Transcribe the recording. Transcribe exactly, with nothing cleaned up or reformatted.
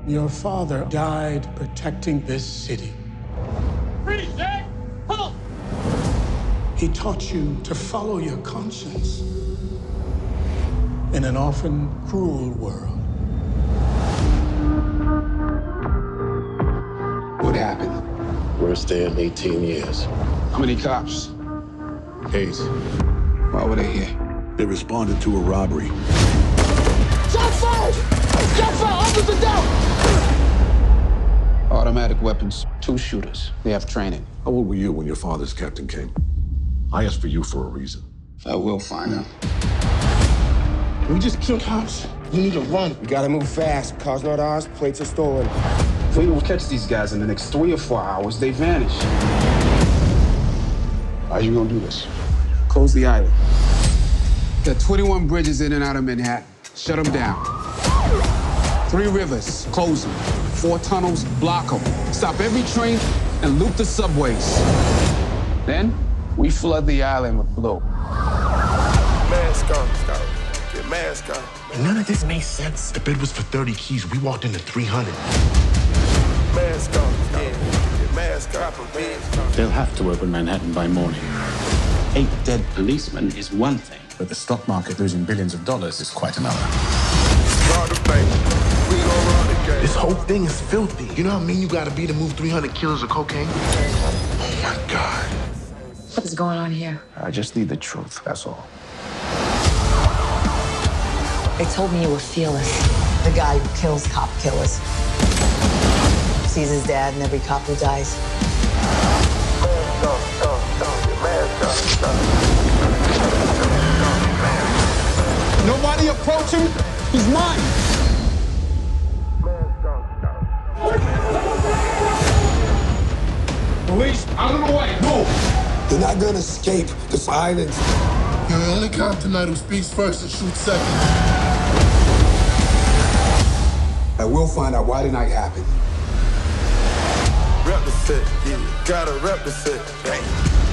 Your father died protecting this city. Freeze, Jack! Halt! He taught you to follow your conscience in an often cruel world. What happened? Worst day in eighteen years. How many cops? Eight. Why were they here? They responded to a robbery. Shot fired! Shot fired! Officer down! Automatic weapons, two shooters. They have training. How old were you when your father's captain came? I asked for you for a reason. I will find out. We just killed cops. We need to run. We gotta move fast. Cars not ours, plates are stolen. If we don't catch these guys in the next three or four hours, they vanish. How you gonna do this? Close the island. There are twenty-one bridges in and out of Manhattan. Shut them down. Three rivers, close them. Four tunnels, block them. Stop every train and loop the subways. Then, we flood the island with blue. Mask on, Scout. Get mask on. None of this makes sense. The bid was for thirty keys. We walked into three hundred. Mask on, yeah. Get mask on. They'll have to open Manhattan by morning. Eight dead policemen is one thing, but the stock market losing billions of dollars is quite another. Rob the bank. We gon' rob the game. This whole thing is filthy. You know how mean you gotta be to move three hundred kilos of cocaine? Oh my God. What is going on here? I just need the truth, that's all. They told me you were Fearless, the guy who kills cop killers. Sees his dad and every cop who dies. Nobody approach him. He's mine. Police, out of the way, move! They're not gonna escape this island. You're the only cop tonight who speaks first and shoots second. I will find out why the night happened. Rep the set, yeah. Gotta rep the set. Bang.